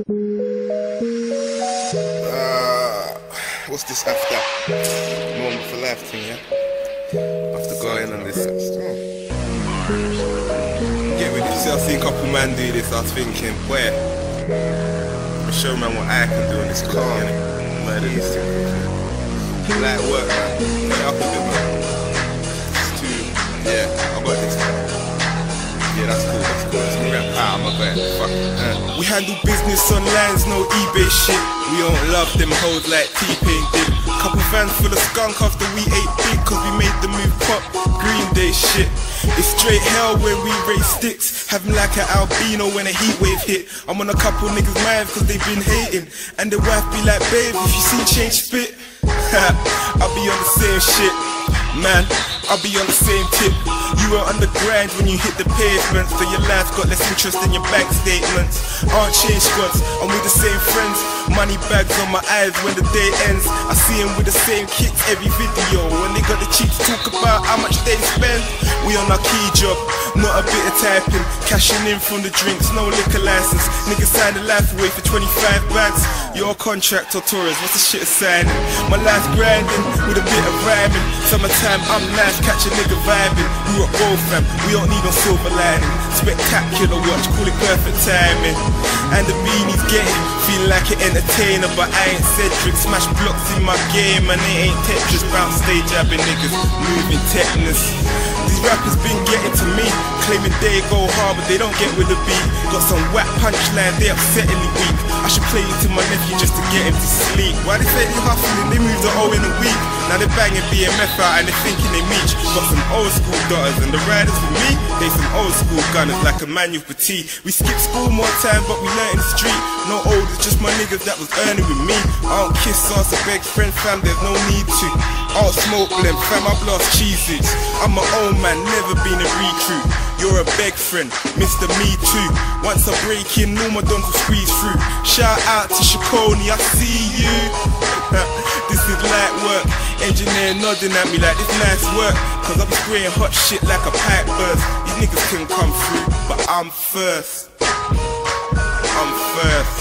What's this after? Moment for life thing, yeah? I have to go in on this. Get with this. I see a couple man do this, I was thinking, boy, I'll show man what I can do in this car, innit? Murder these things. Light work, man. Get up a bit, man. It's too, yeah, I got this. Yeah, that's cool, that's cool. It's gonna rap out, my bad. Fuck it. We handle business on lines, no eBay shit. We don't love them hoes like T-Pain did. Couple vans full of skunk after we ate big, cause we made the move pop. Green Day shit. It's straight hell when we raise sticks. Having like an albino when a heat wave hit. I'm on a couple niggas' minds cause they've been hating. And the wife be like, babe, if you see change spit, I'll be on the same shit. Man, I'll be on the same tip. You were on the grind when you hit the pavement, so your life's got less interest than your bank statements. Aren't changed squads, I'm with the same friends. Money bags on my eyes when the day ends. I see them with the same kicks every video. When they got the cheek to talk about how much they spend. We on our key job, not a bit of typing. Cashing in from the drinks, no liquor license. Niggas signed a life away for 25 bags. You're a contract or tourist, what's the shit of signing? My life's grinding with a bit of rhyming. Summertime, I'm nice, catch a nigga vibing. We rock gold fam, we don't need no silver lining. Spectacular watch, call it perfect timing. And the beanie's getting, feeling like an entertainer. But I ain't Cedric, smash blocks in my game. And they ain't Tetris, bounce stage jabbing niggas, moving tetanus. These rappers been getting to me, claiming they go hard but they don't get with the beat. Got some whack punchline, they upsettingly weak. I should play it to my nephew just to get him to sleep. Why they say they hustling, they move the O in a week. Now they banging BMF out and they thinking they meech. Got some old school daughters and the riders with me, they some old school gunners like Emmanuel Petit. We skip school more time but we learn in the street. No old, it's just my niggas that was earning with me. I don't kiss ass or beg friend fam, there's no need to. I don't smoke blem, fam, I blast cheeses. I'm my own man, never been a recruit. You're a beg friend, Mr. Me Too. Once I break in, all my dons will squeeze through. Shout out to Shakoni, I see you. This is light work. Engineer nodding at me like this nice work. Cause I be spraying hot shit like a pipe burst. These niggas can come through, but I'm first. I'm first.